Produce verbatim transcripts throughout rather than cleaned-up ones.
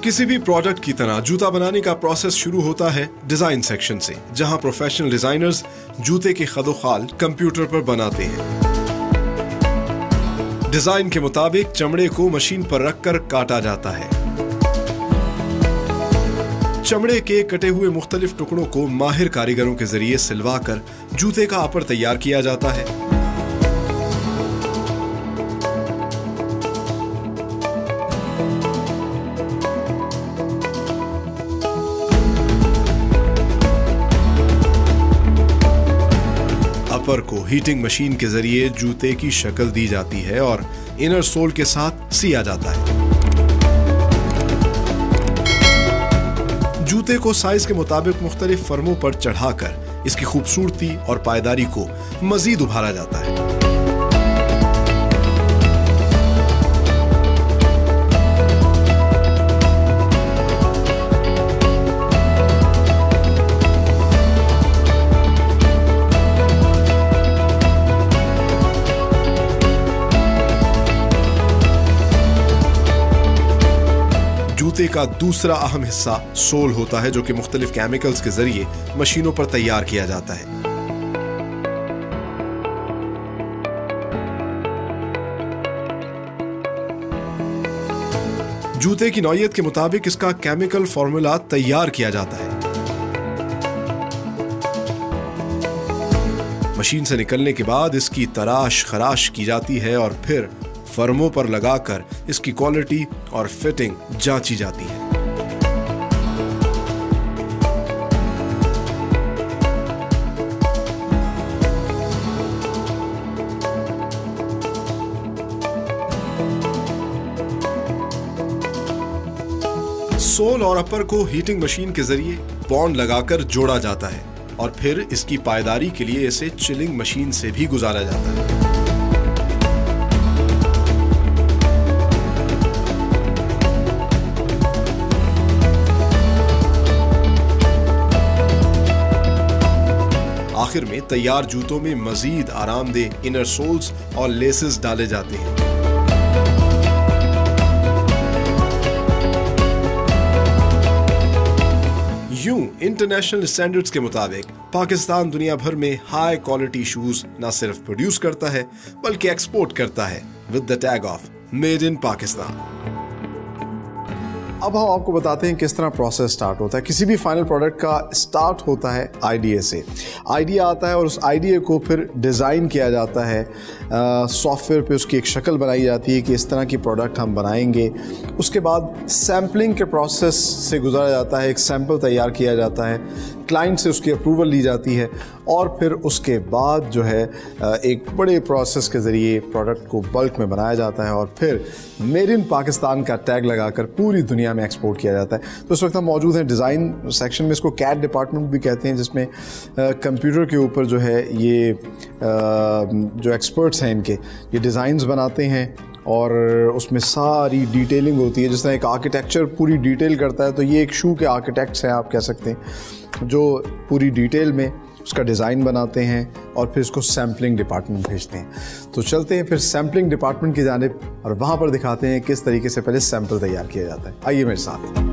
किसी भी प्रोडक्ट की तरह जूता बनाने का प्रोसेस शुरू होता है डिजाइन सेक्शन से, जहां प्रोफेशनल डिजाइनर्स जूते के खदोखाल कंप्यूटर पर बनाते हैं। डिजाइन के मुताबिक चमड़े को मशीन पर रखकर काटा जाता है। चमड़े के कटे हुए मुख्तलिफ टुकड़ों को माहिर कारीगरों के जरिए सिलवाकर जूते का अपर तैयार किया जाता है। अपर को हीटिंग मशीन के जरिए जूते की शक्ल दी जाती है और इनर सोल के साथ सिया जाता है। जूते को साइज के मुताबिक मुख्तलिफ फर्मों पर चढ़ाकर इसकी खूबसूरती और पायदारी को मजीद उभारा जाता है। जूते का दूसरा अहम हिस्सा सोल होता है, जो कि मुख्तलिफ केमिकल्स के जरिए मशीनों पर तैयार किया जाता है। जूते की नौइयत के मुताबिक इसका केमिकल फॉर्मूला तैयार किया जाता है। मशीन से निकलने के बाद इसकी तराश खराश की जाती है और फिर फर्मों पर लगाकर इसकी क्वालिटी और फिटिंग जांची जाती है। सोल और अपर को हीटिंग मशीन के जरिए बॉन्ड लगाकर जोड़ा जाता है और फिर इसकी पायदारी के लिए इसे चिलिंग मशीन से भी गुजारा जाता है। आखिर में तैयार जूतों में मजीद आरामदेह इनर सोल्स और लेसेस डाले जाते हैं। यूं इंटरनेशनल स्टैंडर्ड्स के मुताबिक पाकिस्तान दुनिया भर में हाई क्वालिटी शूज न सिर्फ प्रोड्यूस करता है बल्कि एक्सपोर्ट करता है with the tag of made in Pakistan. अब हम आपको बताते हैं किस तरह प्रोसेस स्टार्ट होता है। किसी भी फाइनल प्रोडक्ट का स्टार्ट होता है आइडिया से। आइडिया आता है और उस आइडिया को फिर डिज़ाइन किया जाता है, सॉफ्टवेयर पे उसकी एक शक्ल बनाई जाती है कि इस तरह की प्रोडक्ट हम बनाएंगे। उसके बाद सैम्पलिंग के प्रोसेस से गुजारा जाता है, एक सैम्पल तैयार किया जाता है, क्लाइंट से उसकी अप्रूवल ली जाती है और फिर उसके बाद जो है एक बड़े प्रोसेस के ज़रिए प्रोडक्ट को बल्क में बनाया जाता है और फिर मेड इन पाकिस्तान का टैग लगाकर पूरी दुनिया में एक्सपोर्ट किया जाता है। तो इस वक्त हम मौजूद हैं डिज़ाइन सेक्शन में, इसको कैड डिपार्टमेंट भी कहते हैं, जिसमें कंप्यूटर के ऊपर जो है ये आ, जो एक्सपर्ट्स हैं इनके ये डिज़ाइंस बनाते हैं और उसमें सारी डिटेलिंग होती है। जिस तरह एक आर्किटेक्चर पूरी डिटेल करता है, तो ये एक शू के आर्किटेक्ट्स हैं आप कह सकते हैं, जो पूरी डिटेल में उसका डिज़ाइन बनाते हैं और फिर इसको सैम्पलिंग डिपार्टमेंट भेजते हैं। तो चलते हैं फिर सैम्पलिंग डिपार्टमेंट की जानिब और वहाँ पर दिखाते हैं किस तरीके से पहले सैम्पल तैयार किया जाता है। आइए मेरे साथ।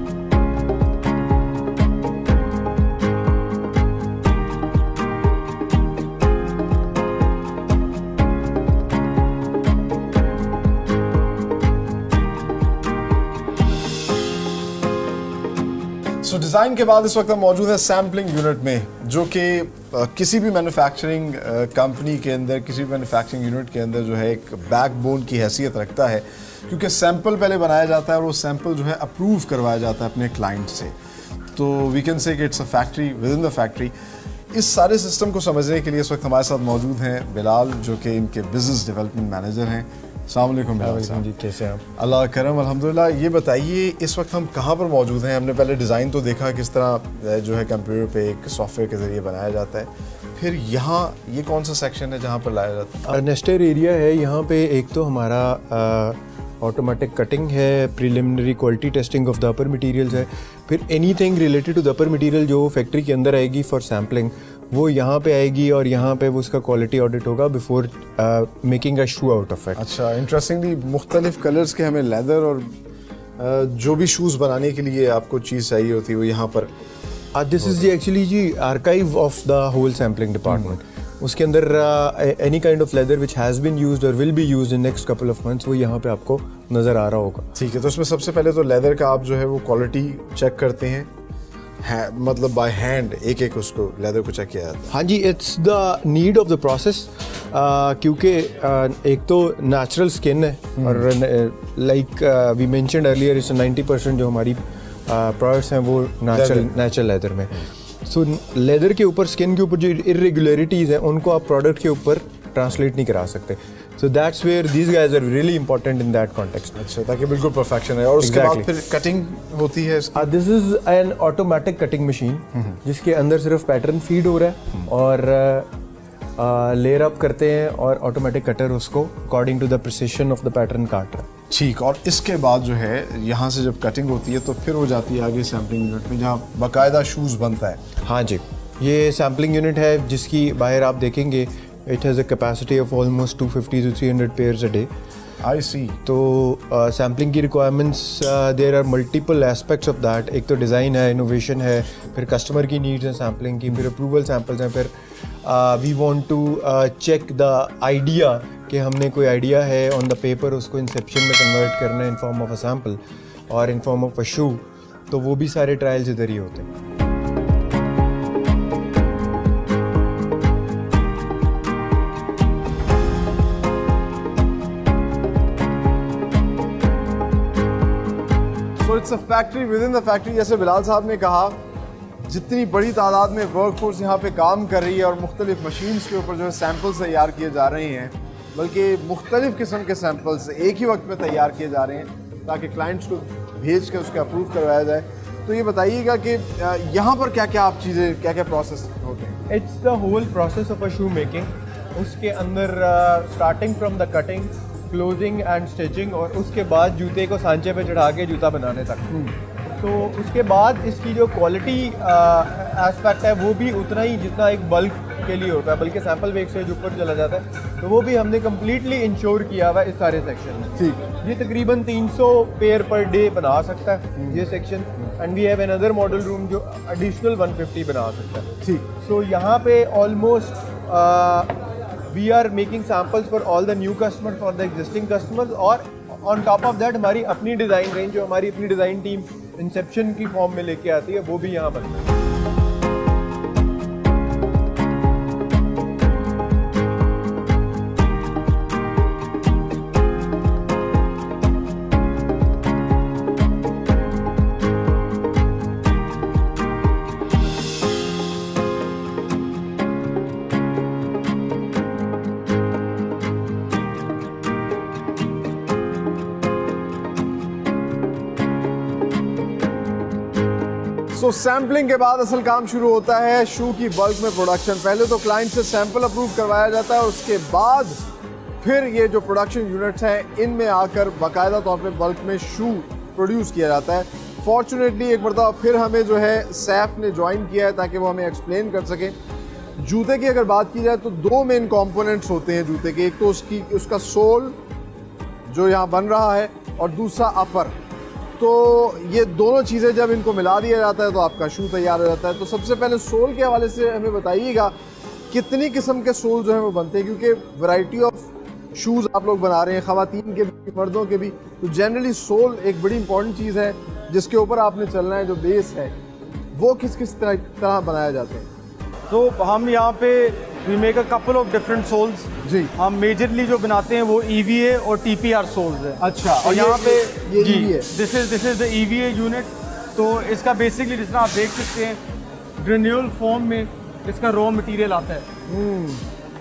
सो so, डिज़ाइन के बाद इस वक्त हम मौजूद है सैम्पलिंग यूनिट में, जो कि किसी भी मैन्युफैक्चरिंग कंपनी के अंदर, किसी भी मैन्युफैक्चरिंग यूनिट के अंदर जो है एक बैकबोन की हैसियत रखता है, क्योंकि सैंपल पहले बनाया जाता है और वो सैंपल जो है अप्रूव करवाया जाता है अपने क्लाइंट से। तो वी कैन से कि it's a factory within the factory. इस सारे सिस्टम को समझने के लिए इस वक्त हमारे साथ मौजूद हैं बिलाल, जो कि इनके बिजनेस डेवलपमेंट मैनेजर हैं। अस्सलाम वालेकुम बिलाल जी, कैसे हैं आप? अल्लाह करम अल्हम्दुलिल्लाह। ये बताइए इस वक्त हम कहाँ पर मौजूद हैं? हमने पहले डिज़ाइन तो देखा किस तरह जो है कंप्यूटर पे एक सॉफ्टवेयर के ज़रिए बनाया जाता है, फिर यहाँ ये कौन सा सेक्शन है जहाँ पर लाया जाता है? नेस्टर एरिया है। यहाँ पे एक तो हमारा ऑटोमेटिक कटिंग है, preliminary quality testing of the upper materials है, फिर anything related to the upper material जो फैक्ट्री के अंदर आएगी फॉर सैम्पलिंग वो यहाँ पे आएगी और यहाँ पे वो उसका क्वालिटी ऑडिट होगा before making a shoe out of it. अच्छा, इंटरेस्टिंगली मुख्तलिफ कलर्स के हमें लेदर और जो भी शूज़ बनाने के लिए आपको चीज़ चाहिए होती है वो यहाँ पर दिस इज एक्चुअली जी archive of the whole sampling department. उसके अंदर any kind of leather which has been used और will be used in next couple of months वो यहाँ पे आपको नज़र आ रहा होगा। ठीक है, तो इसमें सबसे पहले तो लेदर का आप जो है वो क्वालिटी चेक करते हैं, है, मतलब बाय हैंड एक एक उसको लेदर को चेक किया जाता है। हाँ जी, it's the need of the process, क्योंकि uh, एक तो नेचुरल स्किन है और like we mentioned earlier it's ninety percent जो हमारी प्रोडक्ट्स uh, हैं वो नेचुरल नेचुरल लेदर में। सो so, लेदर के ऊपर, स्किन के ऊपर जो इरेगुलरिटीज़ हैं उनको आप प्रोडक्ट के ऊपर ट्रांसलेट नहीं करा सकते। So that's where these guys are really important in that context. अच्छा, ताकि बिल्कुल परफेक्शन है। और उसके बाद फिर कटिंग होती है। This is an automatic cutting machine जिसके अंदर सिर्फ पैटर्न फीड हो रहा है और लेयर अप करते हैं और ऑटोमेटिक कटर उसको according to the precision of the pattern काट रहा है। ठीक, और इसके बाद जो है यहाँ से जब कटिंग होती है तो फिर वो जाती है आगे सैम्पलिंग यूनिट में जहाँ बाकायदा शूज़ बनता है। हाँ जी, ये सैम्पलिंग यूनिट है जिसकी बाहर आप देखेंगे it has a capacity of almost two fifty to three hundred pairs a day. I see. तो सैम्पलिंग uh, की requirements there are multiple aspects of that. एक तो डिज़ाइन है, इनोवेशन है, फिर कस्टमर की नीड्स हैं सैम्पलिंग की, फिर अप्रूवल सैम्पल्स हैं, फिर we want to check the idea कि हमने कोई आइडिया है ऑन द पेपर उसको इंसेप्शन में कन्वर्ट करना है in form of a sample और इन फॉर्म ऑफ अ शू। तो वो भी सारे ट्रायल्स इधर ही होते हैं। So it's a factory within the factory. जैसे बिलाल साहब ने कहा, जितनी बड़ी तादाद में वर्कफोर्स यहाँ पे काम कर रही है और मुख्तलिफ मशीन्स के ऊपर जो है सैम्पल्स तैयार किए जा रहे हैं, बल्कि मुख्तलिफ किस्म के सैम्पल्स एक ही वक्त में तैयार किए जा रहे हैं ताकि क्लाइंट्स को भेज के उसके अप्रूव करवाया जाए। तो ये बताइएगा कि यहाँ पर क्या क्या आप चीज़ें, क्या क्या प्रोसेस होते हैं? It's the whole process of a shoe making. उसके अंदर starting from the cutting, closing and stitching और उसके बाद जूते को सांचे पे चढ़ा के जूता बनाने तक। तो उसके बाद इसकी जो क्वालिटी एस्पेक्ट है वो भी उतना ही जितना एक बल्क के लिए होता है, बल्कि सैंपल वेक से जो ऊपर चला जाता है, तो वो भी हमने कम्प्लीटली इंश्योर किया हुआ है इस सारे सेक्शन में। ठीक, ये तकरीबन तीन सौ पेयर पर डे बना सकता है ये section, and we have another model room जो एडिशनल वन फिफ्टी बना सकता है। ठीक, सो यहाँ पे almost we are making samples for all the new customers, for the existing customers, और ऑन टॉप ऑफ दैट हमारी अपनी डिज़ाइन रेंज जो हमारी अपनी डिज़ाइन टीम इंसेप्शन की फॉर्म में लेके आती है वो भी यहाँ बनता है। सो सैम्पलिंग के बाद असल काम शुरू होता है शू की बल्क में प्रोडक्शन। पहले तो क्लाइंट से सैंपल अप्रूव करवाया जाता है, उसके बाद फिर ये जो प्रोडक्शन यूनिट्स हैं इनमें आकर बाकायदा तौर पे बल्क में शू प्रोड्यूस किया जाता है। फॉर्चुनेटली एक मरतबा फिर हमें जो है सैफ ने ज्वाइन किया है ताकि वो हमें एक्सप्लेन कर सकें। जूते की अगर बात की जाए तो दो मेन कॉम्पोनेंट्स होते हैं जूते के, एक तो उसकी उसका सोल जो यहाँ बन रहा है और दूसरा अपर। तो ये दोनों चीज़ें जब इनको मिला दिया जाता है तो आपका शू तैयार हो जाता है। तो सबसे पहले सोल के हवाले से हमें बताइएगा कितनी किस्म के सोल जो है वो बनते हैं, क्योंकि वैरायटी ऑफ शूज़ आप लोग बना रहे हैं, ख़वातीन के भी मर्दों के भी। तो जनरली सोल एक बड़ी इंपॉर्टेंट चीज़ है जिसके ऊपर आपने चलना है, जो बेस है वो किस किस तरह तरह बनाए जाते हैं? तो हम यहाँ पे we make a couple of different soles. जी, हम मेजरली जो बनाते हैं वो ई वी ए और टी पी आर सोल्स है। अच्छा, और यहाँ पे ये जी E V A this is this is the E V A unit. तो इसका बेसिकली जिस तरह आप देख सकते हैं ग्रेन्यूल फॉर्म में इसका रॉ मटेरियल आता है। hmm.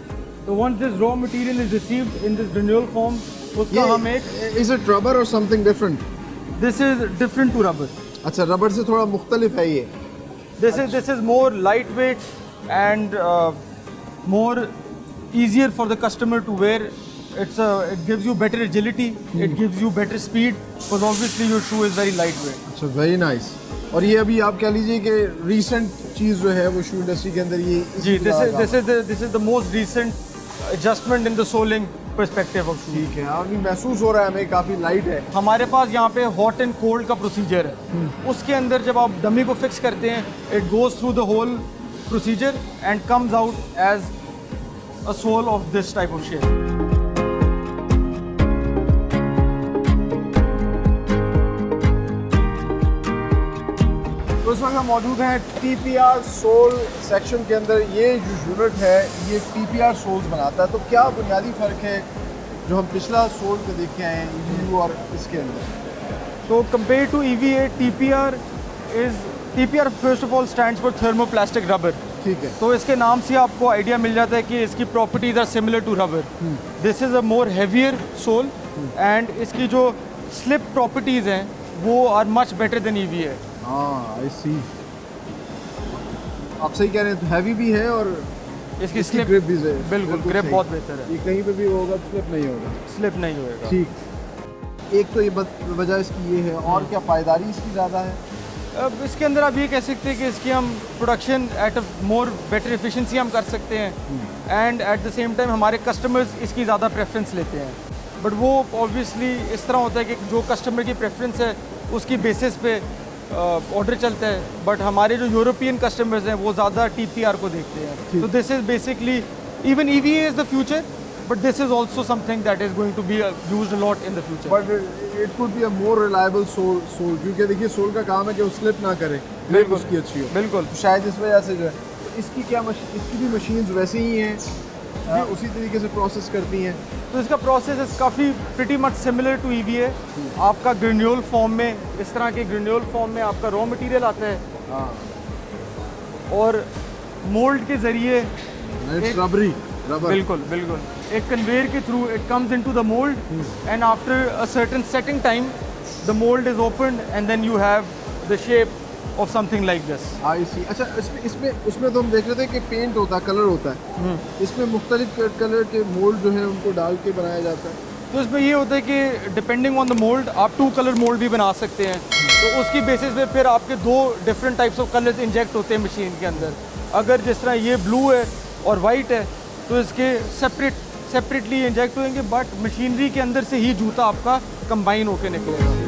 तो once this raw material is received in this granule form, उसका हम एक इज इट रबर और something different? This is different to rubber. अच्छा, रबर से थोड़ा मुख्तलिफ है ये। This is this is more light weight and uh, more easier for the customer to wear. It's a, it gives you better agility, hmm. it gives you better speed, because obviously your shoe is very lightweight. अच्छा, very nice. और ये अभी आप कह लीजिए कि recent चीज़ जो है वो शू इंडस्ट्री के अंदर ये जी, this is this is the this is the most recent adjustment in the soling perspective of shoes. ठीक है, अभी महसूस हो रहा है हमें काफ़ी लाइट है। हमारे पास यहाँ पे हॉट एंड कोल्ड का प्रोसीजर है, उसके अंदर जब आप डमी को फिक्स करते हैं, it goes through the whole procedure and comes out as a sole of this type of shape. तो इस वक्त हम मौजूद हैं T P R sole section के अंदर। ये जो यूनिट है ये टी पी आर सोल्स बनाता है। तो क्या बुनियादी फ़र्क है जो हम पिछला सोल पे देख के आए हैं ई वी यू और इसके अंदर? तो compare to E V A, T P R is T P R first of all stands for thermoplastic rubber. ठीक है, तो इसके नाम से आपको आइडिया मिल जाता है कि इसकी properties are similar to rubber. This is a more heavier sole and इसकी जो स्लिप प्रॉपर्टीज़ हैं वो are much better than E V A. हाँ, आई सी, आप सही कह रहे हैं। तो हैवी भी है और इसकी स्लिप ग्रिप भी है। बिल्कुल, ग्रिप सही। बहुत बेहतर है, ये कहीं पे भी होगा तो स्लिप नहीं होगा। स्लिप नहीं होएगा। ठीक, एक तो ये बत- वजह इसकी ये है, और क्या पायदारी इसकी ज़्यादा है? अब इसके अंदर आप ये कह सकते हैं कि इसकी हम production at a more better efficiency हम कर सकते हैं and at the same time हमारे कस्टमर्स इसकी ज़्यादा प्रेफरेंस लेते हैं। बट वो ऑब्वियसली इस तरह होता है कि जो कस्टमर की प्रेफरेंस है उसकी बेसिस पे ऑर्डर uh, चलता है। बट हमारे जो यूरोपियन कस्टमर्स हैं वो ज़्यादा टी पी आर को देखते हैं। तो this is basically even E V A is the future, but this is also something that is going to be used a lot in the future. But it could be a more reliable sole sole क्योंकि देखिए soul का काम है कि वो slip ना करे, grip उसकी अच्छी हो। बिल्कुल, तो शायद इस वजह से जो है तो इसकी क्या मशीन, इसकी भी मशीन्स वैसे ही हैं, आ, उसी तरीके से प्रोसेस करती हैं। तो इसका प्रोसेस इस काफ़ी pretty much similar to E V A. आपका ग्रेन्यूल फॉर्म में, इस तरह के ग्रेन्यूल फॉर्म में आपका रॉ मटेरियल आता है हाँ, और मोल्ड के ज़रिए इट्स रबरी, रबर। बिल्कुल बिल्कुल एक कन्वेयर के through it comes into the mould and after a certain setting time the mould is opened and then you have the shape of something like this. I see. अच्छा, इसमें इसमें उसमें तो हम देख रहे थे कि पेंट होता है, कलर होता है, इसमें मुख्तलिफ कलर के मोल्ड जो है उनको डाल के बनाया जाता है। तो इसमें ये होता है कि डिपेंडिंग ऑन द मोल्ड आप टू कलर मोल्ड भी बना सकते हैं। तो उसकी बेसिस पे फिर आपके दो different types of colours inject होते हैं मशीन के अंदर। अगर जिस तरह ये ब्लू है और वाइट है तो इसके सेपरेट सेपरेटली इंजेक्ट होंगे, बट मशीनरी के अंदर से ही जूता आपका कंबाइन होकर निकलेगा।